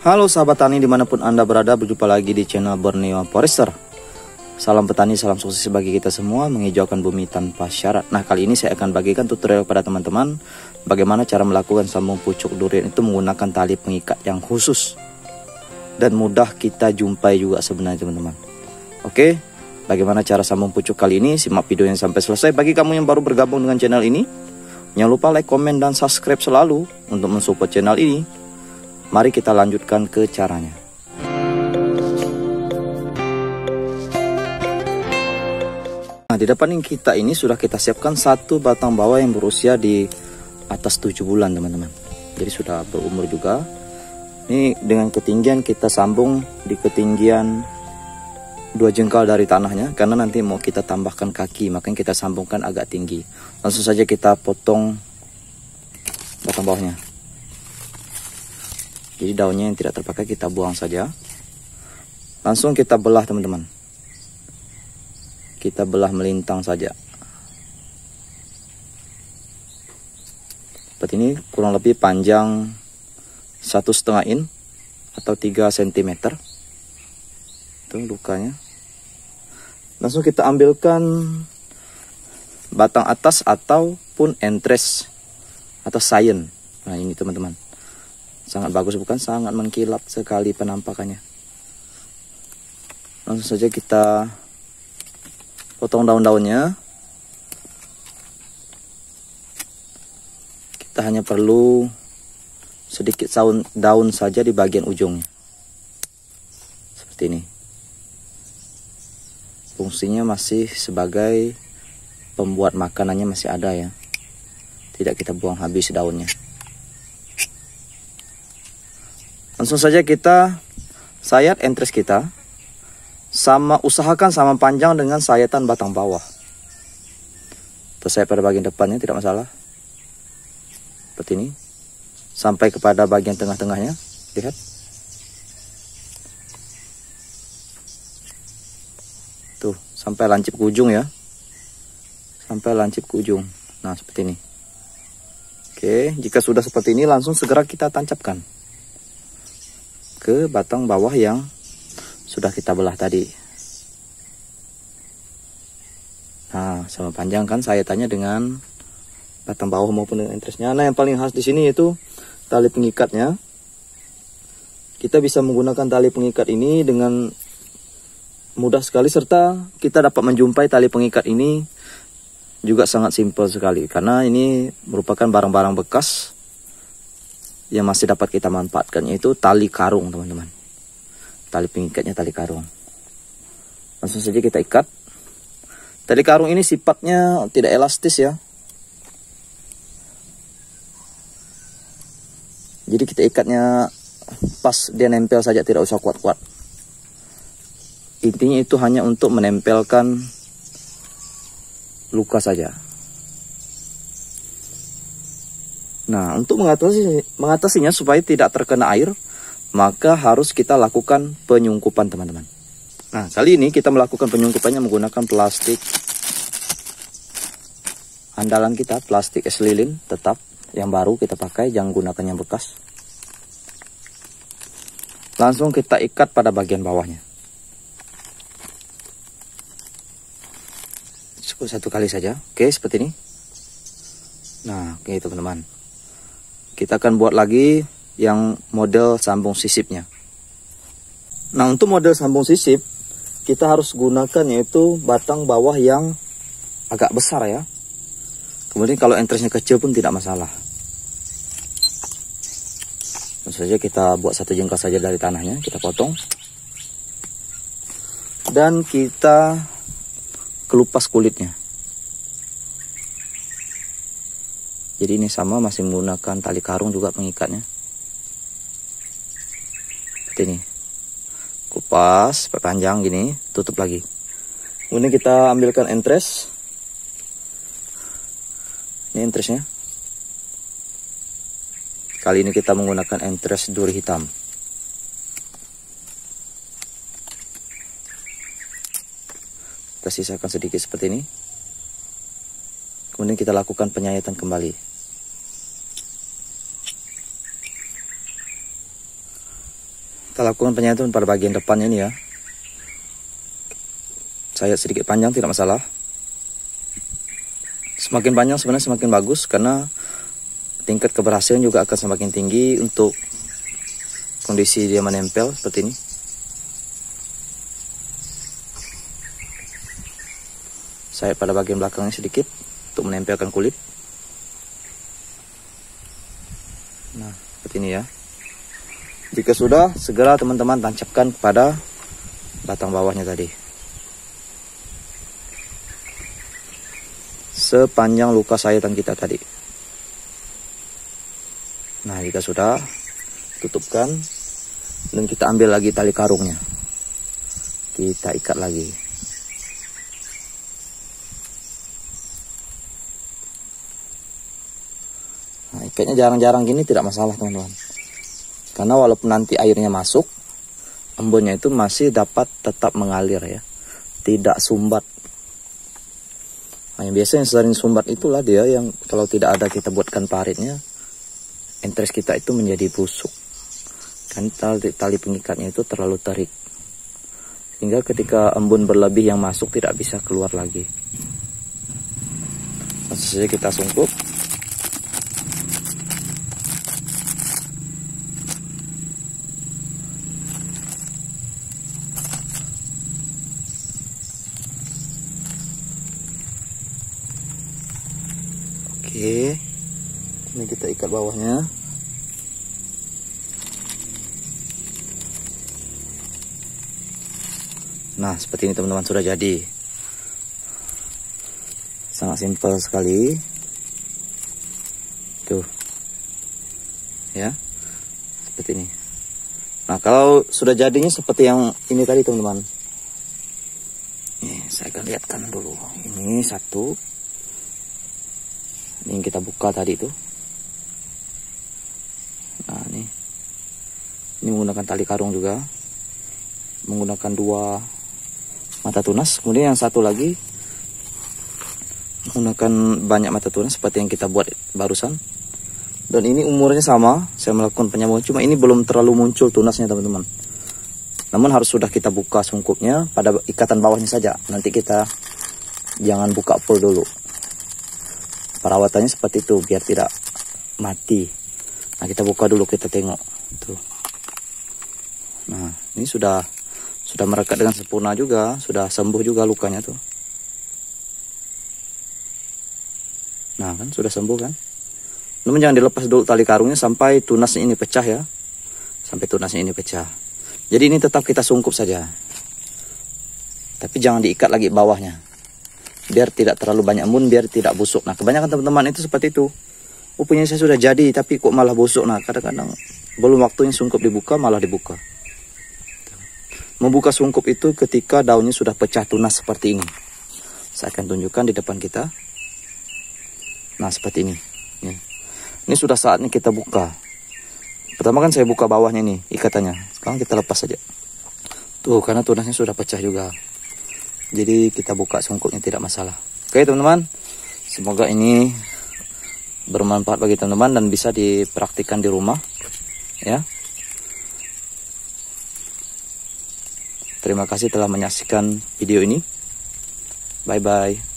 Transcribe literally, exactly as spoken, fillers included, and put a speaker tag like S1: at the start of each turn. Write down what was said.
S1: Halo sahabat tani dimanapun Anda berada, berjumpa lagi di channel Borneo Forester. Salam petani, salam sukses bagi kita semua menghijaukan bumi tanpa syarat. Nah, kali ini saya akan bagikan tutorial kepada teman-teman bagaimana cara melakukan sambung pucuk durian itu menggunakan tali pengikat yang khusus dan mudah kita jumpai juga sebenarnya teman-teman. Oke, bagaimana cara sambung pucuk kali ini? Simak videonya sampai selesai. Bagi kamu yang baru bergabung dengan channel ini, jangan lupa like, komen, dan subscribe selalu untuk mensupport channel ini. Mari kita lanjutkan ke caranya. Nah, di depan kita ini sudah kita siapkan satu batang bawah yang berusia di atas tujuh bulan teman-teman. Jadi sudah berumur juga. Ini dengan ketinggian kita sambung di ketinggian dua jengkal dari tanahnya, karena nanti mau kita tambahkan kaki, makanya kita sambungkan agak tinggi. Langsung saja kita potong batang bawahnya. Jadi daunnya yang tidak terpakai kita buang saja. Langsung kita belah teman-teman. Kita belah melintang saja. Seperti ini, kurang lebih panjang satu setengah in atau tiga sentimeter. Itu lukanya. Langsung kita ambilkan batang atas ataupun entres atau sayen. Nah ini teman-teman. Sangat bagus bukan? Sangat mengkilap sekali penampakannya. Langsung saja kita potong daun-daunnya. Kita hanya perlu sedikit daun, daun saja di bagian ujungnya. Seperti ini. Fungsinya masih sebagai pembuat makanannya masih ada ya. Tidak kita buang habis daunnya. Langsung saja kita sayat entres kita, sama usahakan sama panjang dengan sayatan batang bawah. Tersayat pada bagian depannya tidak masalah. Seperti ini. Sampai kepada bagian tengah-tengahnya. Lihat. Tuh, sampai lancip ke ujung ya. Sampai lancip ke ujung. Nah, seperti ini. Oke, jika sudah seperti ini langsung segera kita tancapkan ke batang bawah yang sudah kita belah tadi. Nah, sama panjang kan sayatannya dengan batang bawah maupun dengan entresnya. Nah, yang paling khas di sini yaitu tali pengikatnya. Kita bisa menggunakan tali pengikat ini dengan mudah sekali, serta kita dapat menjumpai tali pengikat ini juga sangat simpel sekali, karena ini merupakan barang-barang bekas yang masih dapat kita manfaatkan, yaitu tali karung teman-teman. Tali pengikatnya tali karung. Langsung saja kita ikat. Tali karung ini sifatnya tidak elastis ya. Jadi kita ikatnya pas dia nempel saja, tidak usah kuat-kuat. Intinya itu hanya untuk menempelkan luka saja. Nah, untuk mengatasi, mengatasinya supaya tidak terkena air, maka harus kita lakukan penyungkupan teman-teman. Nah, kali ini kita melakukan penyungkupannya menggunakan plastik andalan kita, plastik es lilin tetap yang baru kita pakai, jangan gunakan yang bekas. Langsung kita ikat pada bagian bawahnya. Cukup satu kali saja. Oke, seperti ini. Nah, oke teman-teman. Kita akan buat lagi yang model sambung sisipnya. Nah, untuk model sambung sisip kita harus gunakan yaitu batang bawah yang agak besar ya. Kemudian kalau entresnya kecil pun tidak masalah. Langsung saja kita buat satu jengkal saja dari tanahnya, kita potong. Dan kita kelupas kulitnya. Jadi ini sama, masih menggunakan tali karung juga pengikatnya. Seperti ini. Kupas, panjang gini, tutup lagi. Kemudian kita ambilkan entres. Ini entresnya. Kali ini kita menggunakan entres duri hitam. Kita sisakan sedikit seperti ini. Kemudian kita lakukan penyayatan kembali. Kita lakukan penyaituan pada bagian depannya ini ya. Saya sedikit panjang tidak masalah. Semakin panjang sebenarnya semakin bagus, karena tingkat keberhasilan juga akan semakin tinggi untuk kondisi dia menempel seperti ini. Saya pada bagian belakangnya sedikit untuk menempelkan kulit. Nah, seperti ini ya. Jika sudah, segera teman-teman tancapkan kepada batang bawahnya tadi. Sepanjang luka sayatan kita tadi. Nah, jika sudah, tutupkan. Dan kita ambil lagi tali karungnya. Kita ikat lagi. Nah, ikatnya jarang-jarang gini tidak masalah teman-teman. Karena walaupun nanti airnya masuk, embunnya itu masih dapat tetap mengalir ya. Tidak sumbat. Nah, yang biasanya sering sumbat itulah dia yang kalau tidak ada kita buatkan paritnya, entres kita itu menjadi busuk. Kan tali, tali pengikatnya itu terlalu terik. Sehingga ketika embun berlebih yang masuk tidak bisa keluar lagi. Langsung saja kita sungkup. Oke, ini kita ikat bawahnya. Nah, seperti ini teman-teman, sudah jadi. Sangat simpel sekali. Tuh. Ya. Seperti ini. Nah, kalau sudah jadinya seperti yang ini tadi teman-teman. Nih, saya akan lihatkan dulu. Ini satu. Ini yang kita buka tadi itu. Nah, ini. Ini menggunakan tali karung juga. Menggunakan dua mata tunas. Kemudian yang satu lagi menggunakan banyak mata tunas seperti yang kita buat barusan. Dan ini umurnya sama. Saya melakukan penyambungan. Cuma ini belum terlalu muncul tunasnya teman-teman. Namun harus sudah kita buka sungkupnya pada ikatan bawahnya saja. Nanti kita jangan buka full dulu. Perawatannya seperti itu biar tidak mati. Nah, kita buka dulu, kita tengok tuh. Nah, ini sudah sudah merekat dengan sempurna juga, sudah sembuh juga lukanya tuh. Nah, kan sudah sembuh kan. Namun jangan dilepas dulu tali karungnya sampai tunasnya ini pecah ya. Sampai tunasnya ini pecah. Jadi ini tetap kita sungkup saja. Tapi jangan diikat lagi bawahnya. Biar tidak terlalu banyak embun, biar tidak busuk. Nah, kebanyakan teman-teman itu seperti itu. Oh, punya saya sudah jadi, tapi kok malah busuk. Nah, kadang-kadang belum waktunya sungkup dibuka, malah dibuka. Membuka sungkup itu ketika daunnya sudah pecah tunas seperti ini. Saya akan tunjukkan di depan kita. Nah, seperti ini. Ini sudah saatnya kita buka. Pertama kan saya buka bawahnya nih, ikatannya. Sekarang kita lepas saja. Tuh, karena tunasnya sudah pecah juga. Jadi kita buka sungkupnya tidak masalah. Oke teman-teman, semoga ini bermanfaat bagi teman-teman dan bisa dipraktikkan di rumah ya. Terima kasih telah menyaksikan video ini. Bye bye.